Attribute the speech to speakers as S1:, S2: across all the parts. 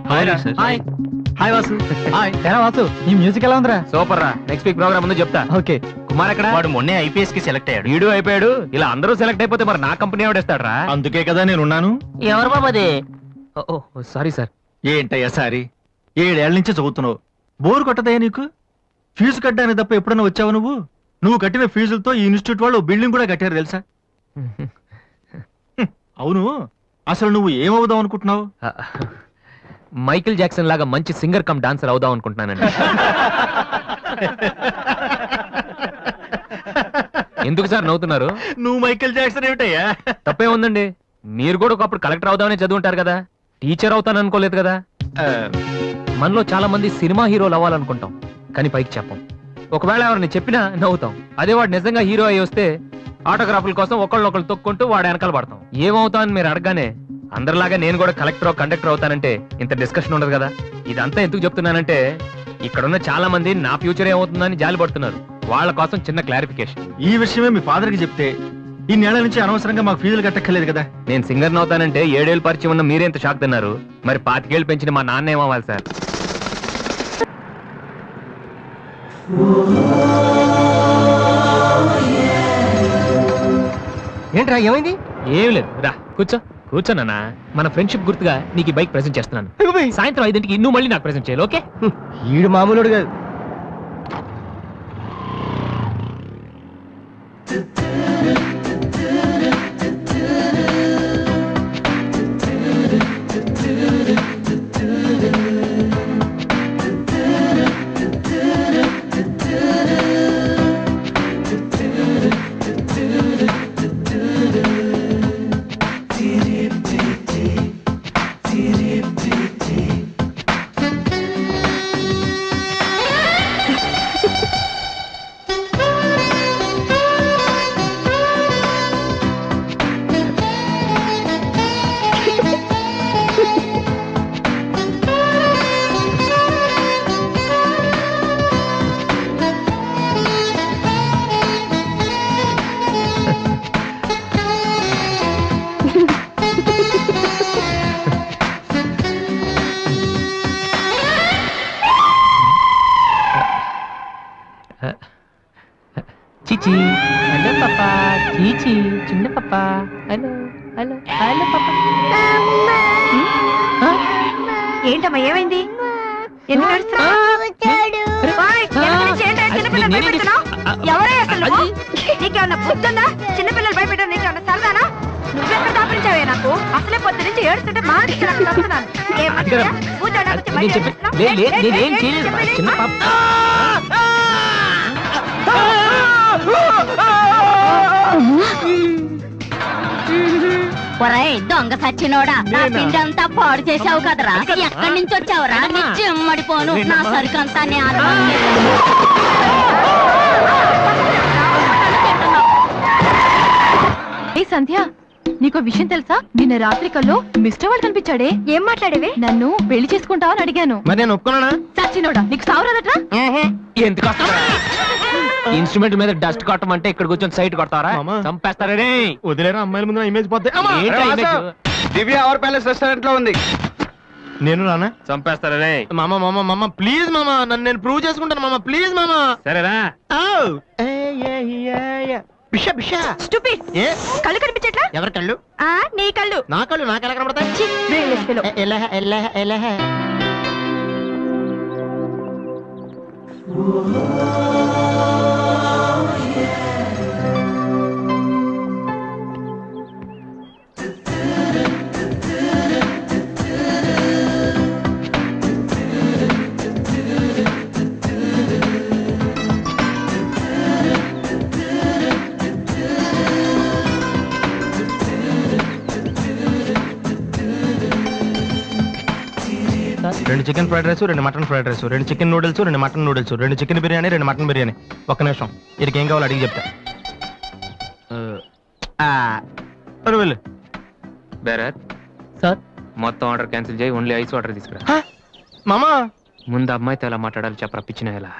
S1: Hi Vasu. Hi Vasu, ఈ music ఎలా ఉందిరా?
S2: సూపర్ రా. నెక్స్ట్ వీక్ ప్రోగ్రామ్ ముందు చెప్తా.
S1: ఓకే.
S2: కుమార్ ఎక్కడ?
S3: వాడు మొన్నే ఐపీఎస్ కి సెలెక్ట్ అయ్యాడు.
S2: వీడు అయిపోయాడు. ఇలా అందరూ సెలెక్ట్ అయిపోతే మరి నా కంపెనీ ఎవడేస్తాడు రా?
S3: అందుకే కదా నేనున్నాను.
S4: ఎవరు బాబది?
S2: Sorry sir.
S3: ఏంటయ్యా సారీ? 7 ఏళ్ల నుంచి చదువుతున్నావు, బోరు కొట్టదయ్యా నీకు? ఫీజు కట్టడానికి తప్ప ఎప్పుడైనా వచ్చావు నువ్వు? నువ్వు కట్టిన ఫీజులతో ఈ ఇన్స్టిట్యూట్ వాళ్ళు బిల్డింగ్ కూడా కట్టారు తెలుసా? అవును, అసలు నువ్వు ఏమవుదాం అనుకుంటున్నావు?
S2: మైకిల్ జాక్సన్ లాగా మంచి సింగర్ కమ్ డాన్సర్ అవుదాం అనుకుంటున్నానండి. ఎందుకు సార్ నవ్వుతున్నారు?
S3: నువ్వు మైకేల్ జాక్సన్ ఏమిటయ్యా?
S2: తప్పే ఉందండి. మీరు కూడా ఒకప్పుడు కలెక్టర్ అవుదామని చదువుంటారు కదా, టీచర్ అవుతాను అనుకోలేదు కదా. మనలో చాలా మంది సినిమా హీరోలు అవ్వాలనుకుంటాం, కానీ పైకి చెప్పం. ఒకవేళ ఎవరిని చెప్పినా నవ్వుతాం. అదే వాడు నిజంగా హీరో అయ్యి వస్తే ఆటోగ్రాఫ్ల కోసం ఒకళ్ళు తొక్కుంటూ వాడు వెనకాల పడతాం. ఏమవుతా అని మీరు అడగానే అందరిలాగా నేను కూడా కలెక్టర్ కండక్టర్ అవుతానంటే ఇంత డిస్కషన్ ఉండదు కదా. ఇదంతా ఎందుకు చెప్తున్నానంటే ఇక్కడున్న చాలా మంది నా ఫ్యూచర్ ఏమవుతుందని జాలి పడుతున్నారు. వాళ్ళ కోసం చిన్న క్లారిఫికేషన్.
S3: ఈ విషయమే మీ ఫాదర్ కి చెప్తే ఈ నెల నుంచి అనవసరంగా మాకు ఫీజులు కట్టక్కర్లేదు కదా.
S2: నేను సింగర్ అవుతానంటే 7 ఏళ్ళు పరిచయం ఉన్న మీరెంత షాక్ తిన్నారు? మరి 25 ఏళ్ళు పెంచిన మా నాన్న ఏమవ్వాలి సార్?
S1: ఏంట్రా ఏమైంది?
S2: ఏం లేదు, రా కూర్చోనన్నా. మన ఫ్రెండ్షిప్ గుర్తుగా నీకు ఈ బైక్ ప్రెజెంట్ చేస్తున్నాను. సాయంత్రం 5ంటికి నువ్వు మళ్ళీ నాకు ప్రెజెంట్ చేయాలి, ఓకే?
S1: ఈడు మామూలుడు కాదు.
S4: చీచి హలో పాపా, చీచి చిన్న పాపా, హలో హలో హలో పాపా.
S5: ఏంటమ్మా ఏమైంది? ఎందుకు ఏడుస్తున్నావ్? ఓయ్, ఎందుకు నుంచి ఏంటి చిన్నపిల్లలు భయపెడుతున్నావ్? ఎవరే అసలు నువ్వు? నీకేమన్నా బుద్ధుందా? చిన్నపిల్లలు భయపెట్టడం నీకేమన్నా సరదానా? నువ్వెక్కడ దాపించావే నాకు? అసలే పొద్దు నుంచి ఏడుస్తుంటే మానేసి వస్తున్నాను.
S4: చిన్న పాప
S6: ఒరేయ్ దొంగ సచ్చినోడా, నా పిండంతా పాడు చేసావు కదరా. ఎక్కడి నుంచి వచ్చావురా? నీ చెమ్మడిపోను, నా సరుకంతా
S5: సంధ్య, నీకో విషయం తెలుసా? నిన్న రాత్రి కల్లో మిస్టర్ వాడు కనిపించాడే. ఏం మాట్లాడేవే? నన్ను పెళ్లి చేసుకుంటావని అడిగాను.
S1: మరి నేను ఒప్పుకున్నానా?
S5: సచ్చినోడా, నీకు సావురాదట్రా?
S2: ఎందుకు ఇన్స్ట్రుమెంట్ మీద డస్ట్ కొట్టమంటే ఇక్కడ కూర్చొని సైట్ కొడతారా? చంపేస్తారే.
S1: వదిలేరా, అమ్మాయిల ముందు ఇమేజ్ పోతే.
S7: దివ్య అవర్ ప్యాలెస్ రెస్టారెంట్ లో ఉంది.
S1: నేను రానా?
S2: చంపేస్తారే.
S1: మామ ప్లీజ్ మామ, నన్ను నేను ప్రూవ్ చేసుకుంటాను మామ, ప్లీజ్ మామ.
S2: సరేరా.
S1: బిషా బిషా.
S5: స్టూపిడ్. కళ్ళు కనిపించట్లా?
S1: ఎవరి కళ్ళు?
S5: నీ కళ్ళు.
S1: నా కళ్ళు నాకు ఎలా కనబడతాయి? రెండు చికెన్ ఫ్రైడ్ రైస్, రెండు మటన్ ఫ్రైడ్ రైస్, రెండు చికెన్ నూడిల్స్, రెండు మటన్ నూడిల్స్, రెండు చికెన్ బిర్యానీ, రెండు మటన్ బిర్యానీ. ఒక్క నిమిషం, వీరికి ఏం కావాలో అడిగి చెప్తా. వెళ్ళు.
S2: బేరత్
S4: సార్,
S2: మొత్తం ఆర్డర్ క్యాన్సిల్ చేయి, ఓన్లీ ఐస్ వాటర్ తీసుకురా.
S1: మామా
S2: ముందు అమ్మాయితో ఎలా మాట్లాడాలి చెప్పరా, పిచ్చిన ఎలా?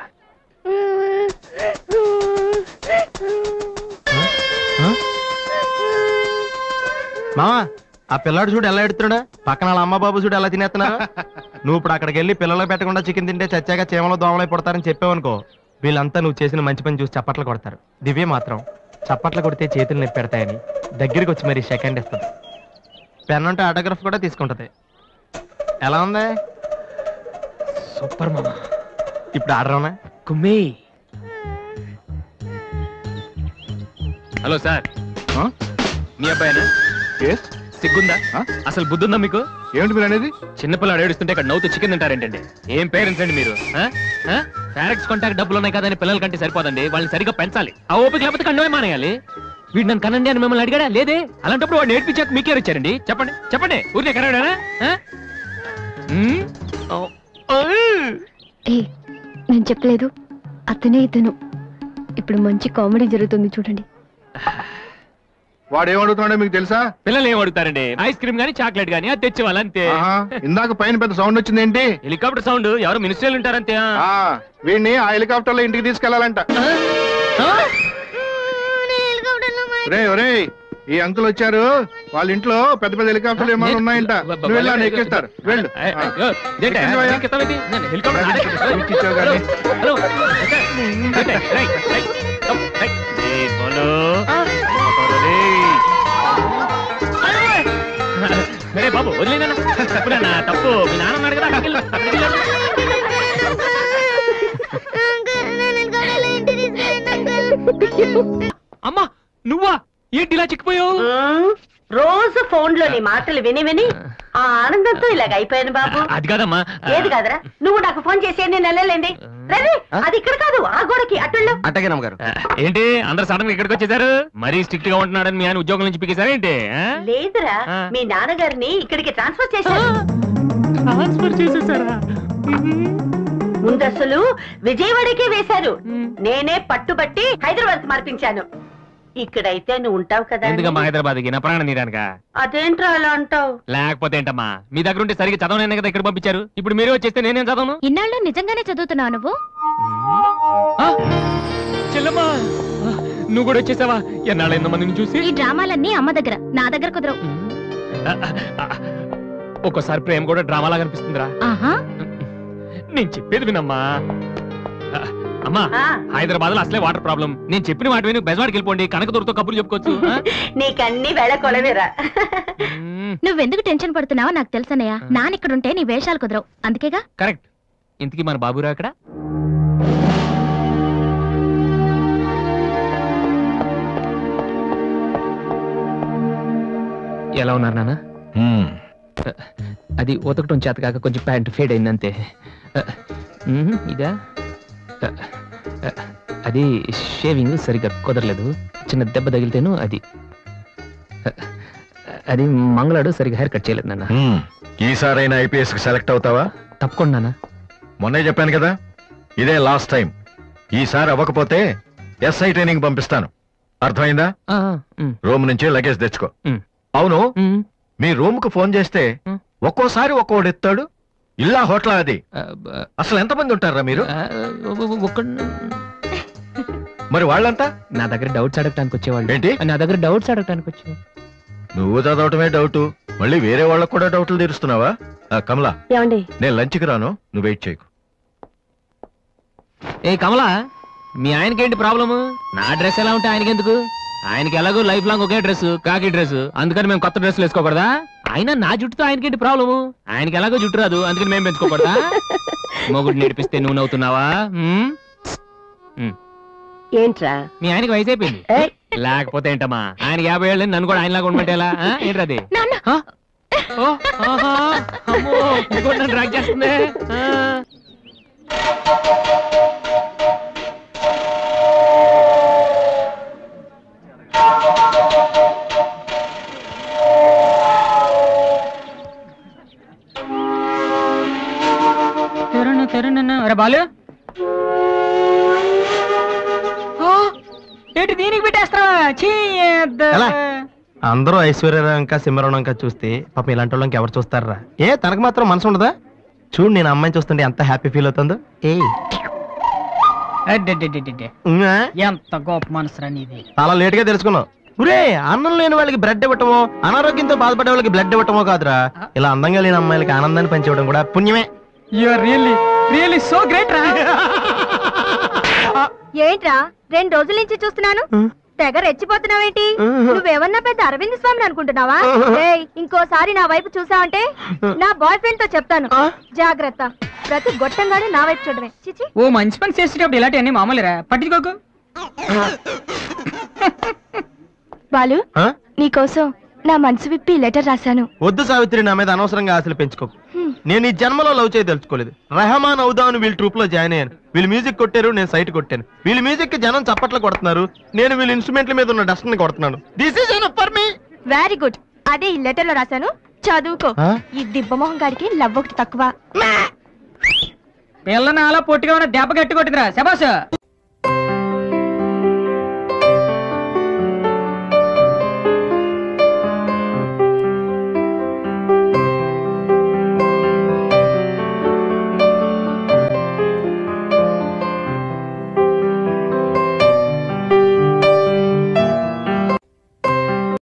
S1: మామా ఆ పిల్లాడు చూడు ఎలా ఎడుతున్నాడా, పక్కన వాళ్ళ అమ్మ బాబు చూడు ఎలా తినేస్తున్నా. నువ్వు ఇప్పుడు అక్కడికి వెళ్ళి పిల్లలకు పెట్టకుండా చికెన్ తింటే చచ్చాక చీమలో దోమలై పడతారని చెప్పావనుకో, వీళ్ళంతా నువ్వు చేసిన మంచి పని చూసి చప్పట్లు కొడతారు. దివ్య మాత్రం చప్పట్లు కొడితే చేతులు నొప్పి పెడతాయని దగ్గరికి వచ్చి మరి సెకండ్ ఇస్తుంది. పెన్ అంటే ఆటోగ్రాఫ్ కూడా తీసుకుంటది. ఎలా ఉంది?
S2: సూపర్ మామా.
S1: ఇప్పుడు ఆడరావునా?
S2: కుమ్మి. హలో సార్, మీ అబ్బాయినా? సిగ్గుందా? అసలు బుద్ధుందా మీకు?
S7: ఏమిటి మీరు అనేది?
S2: చిన్నపిల్లలు ఏడుస్తుంటే ఇక్కడ నవ్వుతూ చికెన్ తింటారేంటండి? ఏం పేరెంట్స్ అండి మీరు? ఫారెక్స్ కాంటాక్ట్ డబ్బులు ఉన్నాయి కదని పిల్లల కంటే సరిపోదండి, వాళ్ళని సరిగ్గా పెంచాలి. ఆ ఓపిక లేకపోతే కండమే మానేయాలి. వీడు నన్ను కనండి అని మిమ్మల్ని అడిగాడా? లేదే. అలాంటప్పుడు వాడు నేర్పించాక మీకే ఇచ్చారండి. చెప్పండి చెప్పండి, ఊరికే కనడానా?
S8: నేను చెప్పలేదు, అతనే ఇతను. ఇప్పుడు మంచి కామెడీ జరుగుతుంది చూడండి.
S7: వాడు ఏమడుగుతున్నాడో మీకు తెలుసా?
S2: పిల్లలు ఏం అడుగుతారండి? ఐస్ క్రీమ్ గానీ చాక్లెట్ గానీ అది తెచ్చేవాళ్ళు అంతే.
S7: ఇందాక పైన పెద్ద సౌండ్ వచ్చింది ఏంటి?
S2: Helicopter sound. ఎవరు మినిస్టర్లు ఉంటారంతే.
S7: వీడిని ఆ హెలికాప్టర్ లో ఇంటికి తీసుకెళ్లాలంట. రే ఈ అంకుల్ వచ్చారు, వాళ్ళ ఇంట్లో పెద్ద పెద్ద హెలికాప్టర్లు ఏమైనా ఉన్నాయంట. నువ్వు వెళ్ళాను ఎక్కిస్తారు. వెళ్ళు.
S2: బాబు వదిలేనా? తప్పు. మీ నాన్న ఉన్నాడు కదా. అమ్మా నువ్వా? ఏంటి ఇలా చిక్కిపోయావు?
S9: రోజు ఫోన్ లో నీ మాటలు విని విని ఆ ఆనందంతో ఇలాగ అయిపోయాను బాబు.
S2: అది కాదమ్మా.
S9: ఏది కాదరా? నువ్వు నాకు ఫోన్ చేసి నేను వెళ్ళలేండి. రవి, అది ఇక్కడ కాదు, ఆ గోడకి అటుళ్ళు.
S1: అట్టగే నమ్మగారు.
S2: ఏంటి అందరు సడన్ గా ఇక్కడికి వచ్చేసారు? మరీ స్ట్రిక్ట్ గా ఉంటున్నాడని మీ ఆయన ఉద్యోగం నుంచి పిగేశారా ఏంటి?
S9: లేదురా, మీ నాన్నగారిని ఇక్కడికి ట్రాన్స్ఫర్ చేశారు. ముందు అసలు విజయవాడకే వేశారు. నేనే పట్టుబట్టి హైదరాబాద్ మార్పించాను. ఇక్కడైతే నువ్వు ఉంటావు కదా.
S2: ఎందుకమ్మా హైదరాబాద్కి? నా ప్రాణం తీరానుగా.
S9: అదేంట్రా అలా అంటావు?
S2: లేకపోతే ఏంటమ్మా, మీ దగ్గర ఉంటే సరిగ్గా చదవనే కదా ఇక్కడ పంపించారు. ఇప్పుడు మీరే వచ్చేస్తే నేనేం చదవను?
S8: ఇన్నాళ్ళు నిజంగానే చదువుతున్నావు నువ్వు?
S2: చెల్లమ్మా నువ్వు కూడా వచ్చేసావా? ఎన్నాళ్ళు ఎంతో మందిని చూసి.
S8: ఈ డ్రామాలన్నీ అమ్మ దగ్గర, నా దగ్గర కుదరవు.
S2: ఒక్కోసారి ప్రేమ కూడా డ్రామాలా కనిపిస్తుందిరా. నేను చెప్పేది వినమ్మా. అమ్మా హైదరాబాద్ లో అసలే వాటర్ ప్రాబ్లం. నేను చెప్పిన వాటి విని బెజవాడికి వెళ్ళిపోండి, కనకదుర్తో కబుర్లు చెప్పుకోవచ్చు.
S9: నీకన్నీ వేళ కొలవేరా.
S8: నువ్వెందుకు టెన్షన్ పడుతున్నావో నాకు తెలుసనయ్యా. నాన్న ఇక్కడ ఉంటే నీ వేషాలు కుదరవు, అందుకేగా.
S2: కరెక్ట్. ఇంతకీ మన బాబురా ఇక్కడ? ఎలా ఉన్నారు నాన్న? అది ఉతకటం చేత కాక కొంచెం ప్యాంట్ ఫేడ్ అయిందంతే. ఇదా? అది షేవింగ్ సరిగ్గా కుదరలేదు, చిన్న దెబ్బ తగిలితేను. అది మంగళాడు సరిగ్గా హెయిర్ కట్ చేయలేదు నాన్న.
S3: ఈసారైనా ఐపీఎస్ కి సెలెక్ట్ అవుతావా?
S2: తప్పకుండా నాన్న.
S3: మొన్నే చెప్పాను కదా, ఇదే లాస్ట్ టైం. ఈసారి అవ్వకపోతే ఎస్ఐ ట్రైనింగ్ పంపిస్తాను. అర్థమైందా? రూమ్ నుంచి లగేజ్ తెచ్చుకో. అవును, మీ రూమ్ కు ఫోన్ చేస్తే ఒక్కోసారి ఒక్కోడు ఎత్తాడు. ఇల్లా హోటల్ అది? అసలు ఎంతమంది ఉంటారా మీరు? మరి వాళ్ళంతా
S2: నా దగ్గర డౌట్స్ అడగటానికి వచ్చేవాళ్ళు.
S3: ఏంటి?
S2: నా దగ్గర డౌట్స్ అడగటానికి వచ్చేవాళ్ళు.
S3: నువ్వు చదవటమే డౌట్, మళ్ళీ వేరే వాళ్ళకు కూడా డౌట్లు తీరుస్తున్నావా? కమలా, నేను లంచ్కి రాను, నువ్వు వెయిట్ చేయకు.
S2: ఏ కమలా, మీ ఆయనకేంటి ప్రాబ్లము? నా డ్రెస్ ఎలా ఉంటే ఆయనకెందుకు? ఆయనకి ఎలాగో లైఫ్ లాంగ్ ఒకే డ్రెస్, కాకి డ్రెస్. అందుకని మేము కొత్త డ్రెస్సులు వేసుకోకూడదా? ఆయన నా జుట్టుతో ఆయనకేంటి ప్రాబ్లము? ఆయనకి ఎలాగో జుట్టు రాదు, అందుకని మేము పెంచుకోకూడదా? మొగుడు నేర్పిస్తే నువ్వు నవ్వుతున్నావా?
S9: ఏంట్రా
S2: మీ ఆయనకి వయసు అయిపోయింది. లేకపోతే ఏంటమ్మా, ఆయనకి 50 ఏళ్ళు, నన్ను కూడా ఆయనలాగా ఉండమంటే ఎలా? ఏంటది? నన్ను డ్రాగ్ చేస్తుంది. బాలు ఏంటి దీనికి పెట్టేస్తావా?
S1: అందరూ ఐశ్వర్యరావు ఇంకా సింహరావు ఇంకా చూస్తే పాపం ఇలాంటి వాళ్ళకి ఎవరు చూస్తారా? తనకు మాత్రం మనసు ఉండదా? చూడు, నేను అమ్మాయిని చూస్తుంటే ఎంత హ్యాపీ ఫీల్ అవుతుందో.
S4: ఎంత గొప్ప మనసు నీది.
S1: చాలా లేట్ గా తెలుసుకున్నావు. ఒరే అన్నం లేని వాళ్ళకి బ్రెడ్ ఇవ్వటమో అనారోగ్యంతో బాధపడే వాళ్ళకి బ్లడ్ ఇవ్వటమో కాదురా, ఇలా అందంగా లేని అమ్మాయిలకి ఆనందాన్ని పంచివ్వడం కూడా పుణ్యమే.
S4: You are really really so great రా.
S5: ఏంట్రా 2 రోజుల నుంచి చూస్తున్నాను, తెగ రెచ్చిపోతున్నావేంటి? నువ్వేమన్నా పెద్ద అరవింద్ స్వామిని అనుకుంటున్నావా? ఏయ్, ఇంకోసారి నా వైపు చూసావంటే నా బాయ్ ఫ్రెండ్ తో చెప్తాను, జాగ్రత్త. ప్రతి గొట్టంగానే నా వైపు చూడమే. చిచి.
S4: ఓ మంచి పని చేసేటప్పుడు ఇలాంటివన్నీ మామూలురా, పట్టించుకోకు.
S8: బాలు,
S1: ఆ?
S8: నీకోసం నా మనసు విప్పి లెటర్ రాశాను.
S1: వద్దు సావిత్రి, నా మీద అనవసరంగా ఆశలు పెంచుకోకు. నేను ఈ జన్మలో లవ్ చేయ తెలుసుకోలేదు. రెహమాన్ అవుదామని వీళ్ళ ట్రూప్ లో జాయిన్ అయ్యాను. వీళ్ళు మ్యూజిక్ కొట్టారు, నేను సైట్ కొట్టాను. వీళ్ళ మ్యూజిక్ కి జనం చప్పట్లు కొడుతున్నారు, నేను వీళ్ళ ఇన్స్ట్రుమెంట్ల మీద ఉన్న డస్ట్ ని కొడుతున్నాను. This is enough for me.
S5: Very good. అదే ఈ లెటర్ లో రాశాను, చదువుకో. ఈ దిబ్బమోహం గాడికి లవ్ ఒకటి తక్కువ.
S4: పిల్లని అలా పొట్టిగా ఉన్న దెబ్బ గట్టి కొట్టిందిరా శబాష్.